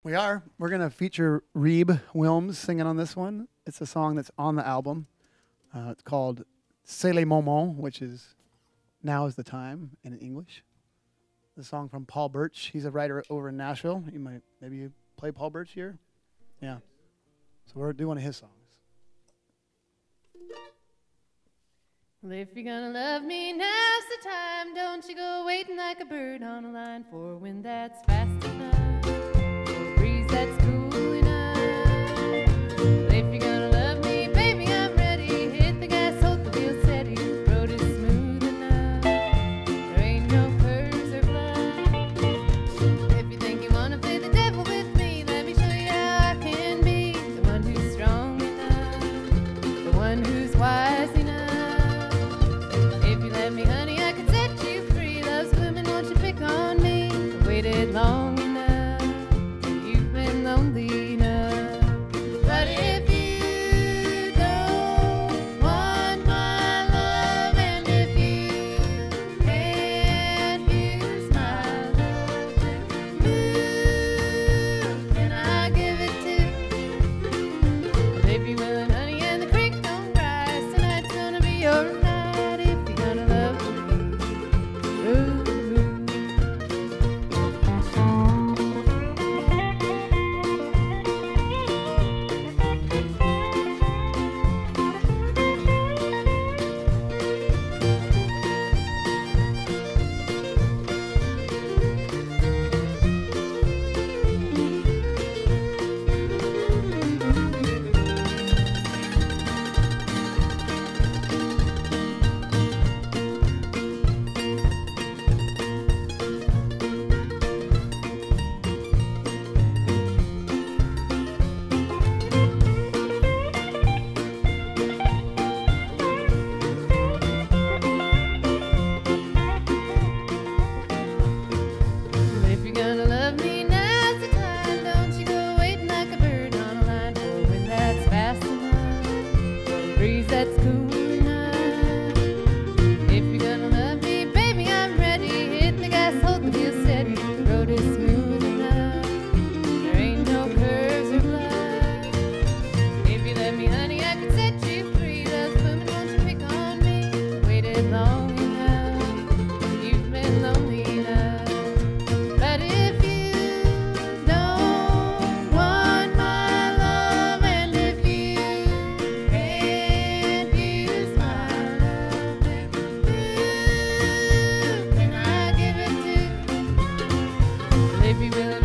We are. We're going to feature Reeb Wilms singing on this one. It's a song that's on the album. It's called C'est le moment, which is Now is the Time in English. The song from Paul Birch. He's a writer over in Nashville. Maybe you play Paul Birch here? Yeah. So we're doing one of his songs. Well, if you're gonna love me, now's the time. Don't you go waiting like a bird on a line for wind that's fast enough, or a breeze that's cool enough. Well, if you're gonna love me, baby, I'm ready. Hit the gas, hold the wheel steady. The road is smooth enough. There ain't no curves or bluff. If you think you wanna play the devil with me, let me show you how I can be the one who's strong enough, the one who's wise enough. Let me, honey, I can set you free. Love's blooming, won't you pick on me? I've waited long enough, you've been lonely enough. But if you don't want my love, and if you can't use my love, then I'll give it to you. But if you're willing, honey, and the creek don't rise, tonight's gonna be your night. That's cool enough. If you're gonna love me, baby, I'm ready. Hit the gas, hold the wheel steady. The road is smooth enough. There ain't no curves or bluff. If you let me, honey, I can set you free. Love's blooming, won't you pick on me? Waited long enough, you've been lonely enough. But if you don't want my love, and if you can't use my love, then I give it to you. If you will.